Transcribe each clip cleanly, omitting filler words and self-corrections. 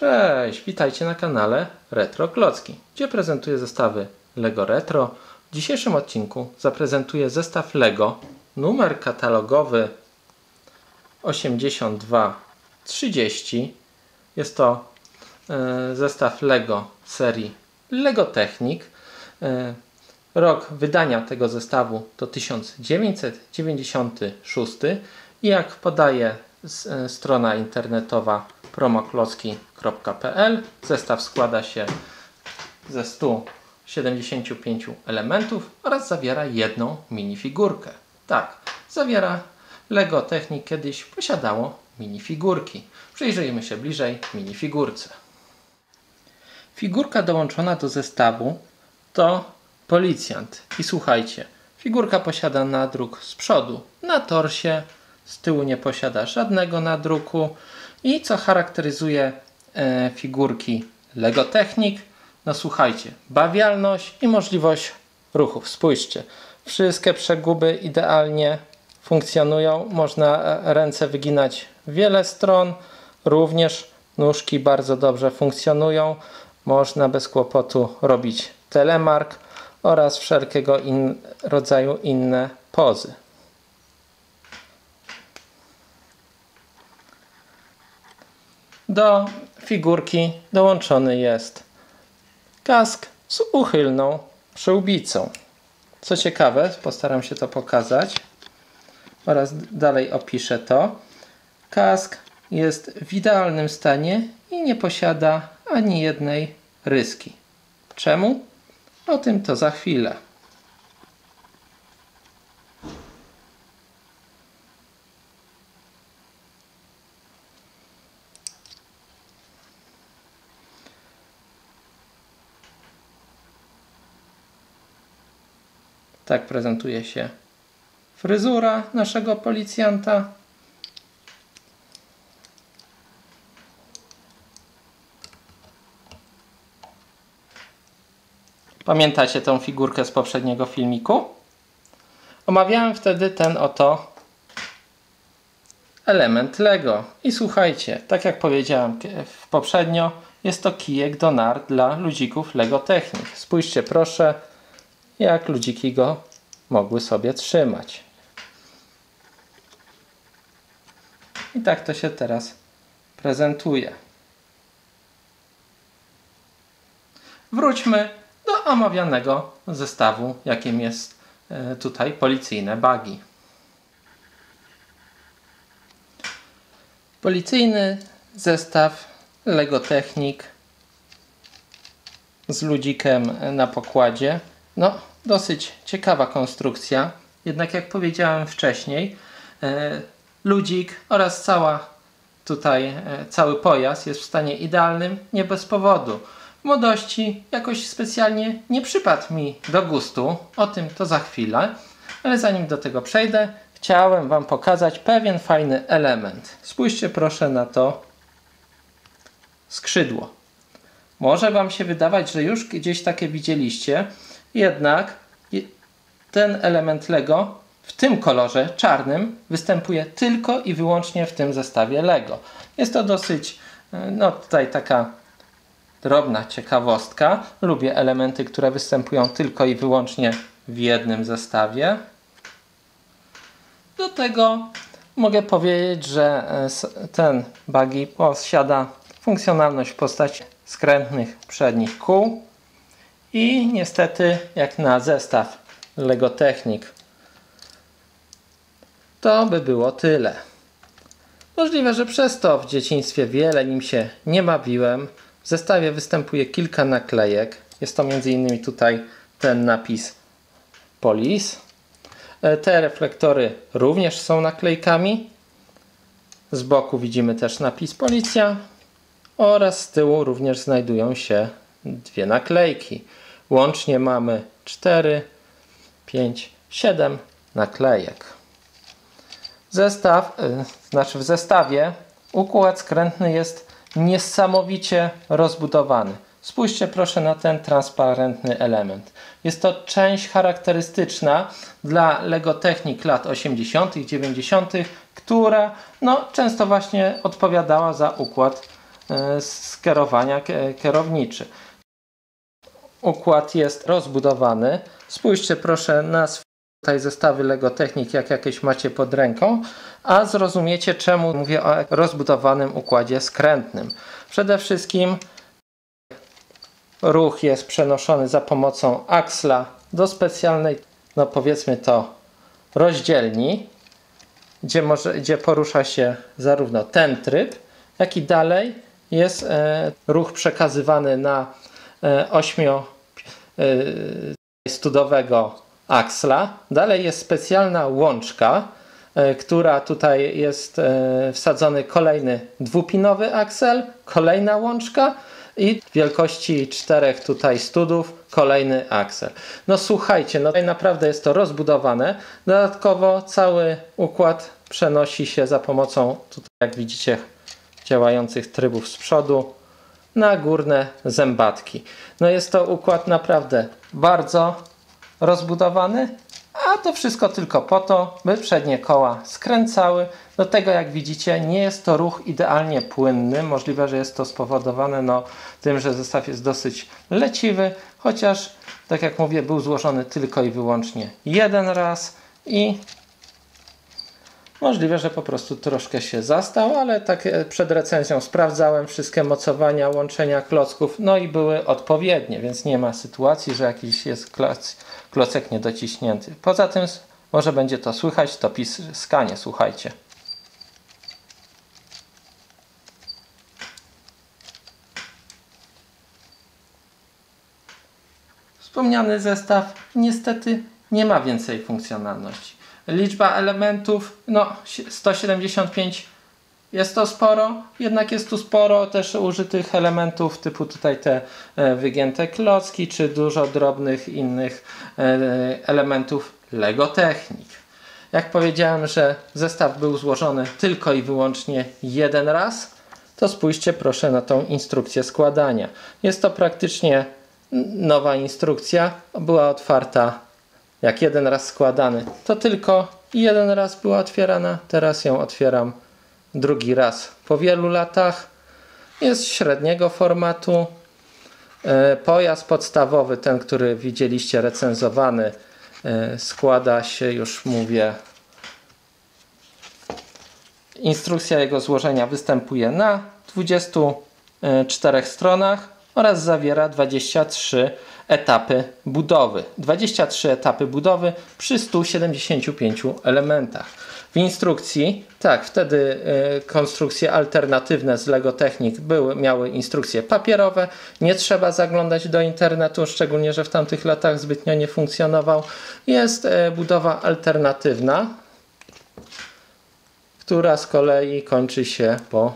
Cześć, witajcie na kanale Retro Klocki, gdzie prezentuję zestawy LEGO Retro. W dzisiejszym odcinku zaprezentuję zestaw LEGO, numer katalogowy 8230. Jest to zestaw LEGO serii LEGO Technic. Rok wydania tego zestawu to 1996 i jak podaje strona internetowa promoklocki.pl, zestaw składa się ze 175 elementów oraz zawiera jedną minifigurkę. Tak, zawiera LEGO Technic kiedyś posiadało minifigurki. Przyjrzyjmy się bliżej minifigurce. Figurka dołączona do zestawu to policjant. I słuchajcie, figurka posiada nadruk z przodu na torsie, z tyłu nie posiada żadnego nadruku. I co charakteryzuje figurki LEGO Technic? No słuchajcie, bawialność i możliwość ruchów. Spójrzcie, wszystkie przeguby idealnie funkcjonują. Można ręce wyginać w wiele stron. Również nóżki bardzo dobrze funkcjonują. Można bez kłopotu robić telemark oraz wszelkiego rodzaju inne pozy. Do figurki dołączony jest kask z uchylną przyłbicą. Co ciekawe, postaram się to pokazać oraz dalej opiszę to. Kask jest w idealnym stanie i nie posiada ani jednej ryski. Czemu? O tym to za chwilę. Tak prezentuje się fryzura naszego policjanta. Pamiętacie tą figurkę z poprzedniego filmiku? Omawiałem wtedy ten oto element LEGO. I słuchajcie, tak jak powiedziałem poprzednio, jest to kijek do nart dla ludzików LEGO Technic. Spójrzcie proszę, jak ludziki go mogły sobie trzymać. I tak to się teraz prezentuje. Wróćmy do omawianego zestawu, jakim jest tutaj policyjne buggy. Policyjny zestaw LEGO Technic z ludzikiem na pokładzie. No, dosyć ciekawa konstrukcja, jednak jak powiedziałem wcześniej, ludzik oraz cały pojazd jest w stanie idealnym, nie bez powodu. W młodości jakoś specjalnie nie przypadł mi do gustu, o tym to za chwilę, ale zanim do tego przejdę, chciałem Wam pokazać pewien fajny element. Spójrzcie proszę na to skrzydło. Może Wam się wydawać, że już gdzieś takie widzieliście, jednak ten element LEGO w tym kolorze czarnym występuje tylko i wyłącznie w tym zestawie LEGO. Jest to dosyć, no tutaj taka drobna ciekawostka. Lubię elementy, które występują tylko i wyłącznie w jednym zestawie. Do tego mogę powiedzieć, że ten buggy posiada funkcjonalność w postaci skrętnych przednich kół. I niestety, jak na zestaw LEGO Technic, to by było tyle. Możliwe, że przez to w dzieciństwie wiele nim się nie bawiłem. W zestawie występuje kilka naklejek. Jest to m.in. tutaj ten napis Police. Te reflektory również są naklejkami. Z boku widzimy też napis Policja. Oraz z tyłu również znajdują się dwie naklejki. Łącznie mamy 4, 5, 7 naklejek. W zestawie układ skrętny jest niesamowicie rozbudowany. Spójrzcie proszę na ten transparentny element. Jest to część charakterystyczna dla LEGO Technic lat 80., 90., która często właśnie odpowiadała za układ skierowania kierowniczy. Układ jest rozbudowany. Spójrzcie proszę na tutaj zestawy LEGO Technik, jak jakieś macie pod ręką, a zrozumiecie, czemu mówię o rozbudowanym układzie skrętnym. Przede wszystkim ruch jest przenoszony za pomocą aksla do specjalnej, no powiedzmy to, rozdzielni, gdzie porusza się zarówno ten tryb, jak i dalej jest ruch przekazywany na 8-studowego aksla. Dalej jest specjalna łączka, która tutaj jest wsadzony kolejny dwupinowy aksel, kolejna łączka i wielkości 4 tutaj studów kolejny aksel. No słuchajcie, no tutaj naprawdę jest to rozbudowane. Dodatkowo cały układ przenosi się za pomocą, tutaj jak widzicie, działających trybów z przodu na górne zębatki. No jest to układ naprawdę bardzo rozbudowany, a to wszystko tylko po to, by przednie koła skręcały. Do tego, jak widzicie, nie jest to ruch idealnie płynny. Możliwe, że jest to spowodowane tym, że zestaw jest dosyć leciwy, chociaż, tak jak mówię, był złożony tylko i wyłącznie jeden raz i możliwe, że po prostu troszkę się zastał, ale tak przed recenzją sprawdzałem wszystkie mocowania, łączenia klocków, no i były odpowiednie, więc nie ma sytuacji, że jakiś jest klocek niedociśnięty. Poza tym może będzie to słychać, to piskanie, słuchajcie. Wspomniany zestaw niestety nie ma więcej funkcjonalności. Liczba elementów, no 175 jest to sporo, jednak jest tu sporo też użytych elementów typu tutaj te wygięte klocki, czy dużo drobnych innych elementów LEGO Technik. Jak powiedziałem, że zestaw był złożony tylko i wyłącznie jeden raz, to spójrzcie proszę na tą instrukcję składania. Jest to praktycznie nowa instrukcja, była otwarta jak jeden raz składany, to tylko jeden raz była otwierana, teraz ją otwieram drugi raz po wielu latach. Jest średniego formatu. Pojazd podstawowy, ten, który widzieliście recenzowany, składa się, już mówię, instrukcja jego złożenia występuje na 24 stronach oraz zawiera 23 etapy budowy. 23 etapy budowy przy 175 elementach. W instrukcji, tak, wtedy konstrukcje alternatywne z LEGO Technik miały instrukcje papierowe. Nie trzeba zaglądać do internetu, szczególnie że w tamtych latach zbytnio nie funkcjonował. Jest budowa alternatywna, która z kolei kończy się po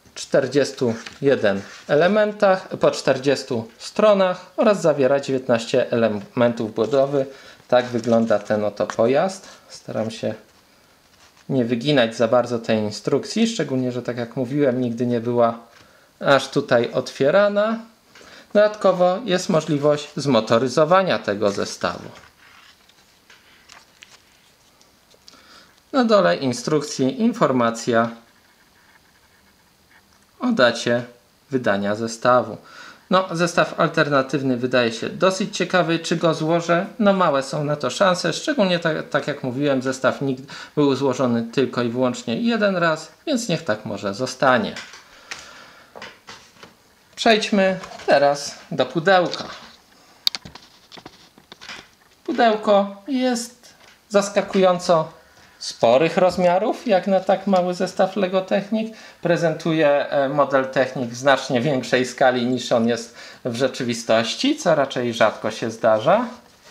41 elementach, po 40 stronach oraz zawiera 19 elementów budowy. Tak wygląda ten oto pojazd. Staram się nie wyginać za bardzo tej instrukcji, szczególnie, że tak jak mówiłem, nigdy nie była aż tutaj otwierana. Dodatkowo jest możliwość zmotoryzowania tego zestawu. Na dole instrukcji informacja o dacie wydania zestawu. No, zestaw alternatywny wydaje się dosyć ciekawy. Czy go złożę? No małe są na to szanse. Szczególnie tak jak mówiłem, zestaw był złożony tylko i wyłącznie jeden raz, więc niech tak może zostanie. Przejdźmy teraz do pudełka. Pudełko jest zaskakująco sporych rozmiarów, jak na tak mały zestaw LEGO Technik. Prezentuje model Technik w znacznie większej skali niż on jest w rzeczywistości, co raczej rzadko się zdarza.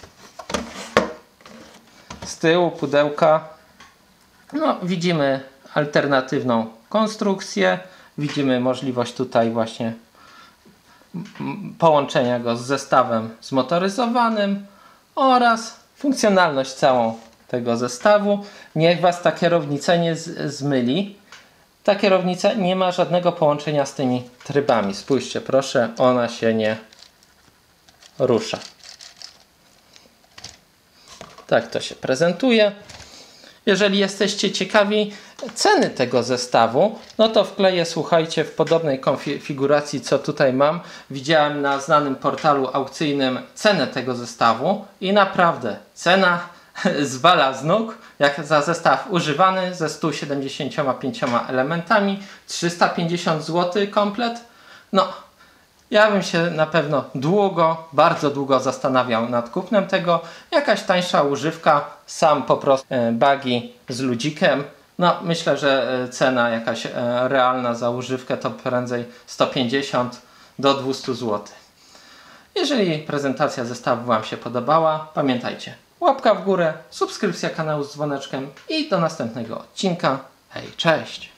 Z tyłu pudełka widzimy alternatywną konstrukcję. Widzimy możliwość tutaj właśnie połączenia go z zestawem zmotoryzowanym oraz funkcjonalność całą tego zestawu. Niech Was ta kierownica nie zmyli. Ta kierownica nie ma żadnego połączenia z tymi trybami. Spójrzcie proszę, ona się nie rusza. Tak to się prezentuje. Jeżeli jesteście ciekawi ceny tego zestawu, no to wkleję, słuchajcie, w podobnej konfiguracji, co tutaj mam. Widziałem na znanym portalu aukcyjnym cenę tego zestawu i naprawdę cena zwala z nóg, jak za zestaw używany ze 175 elementami, 350 zł komplet. No, ja bym się na pewno bardzo długo zastanawiał nad kupnem tego. Jakaś tańsza używka, sam po prostu buggy z ludzikiem. No, myślę, że cena jakaś realna za używkę to prędzej 150 do 200 zł. Jeżeli prezentacja zestawu Wam się podobała, pamiętajcie, łapka w górę, subskrypcja kanału z dzwoneczkiem i do następnego odcinka. Hej, cześć!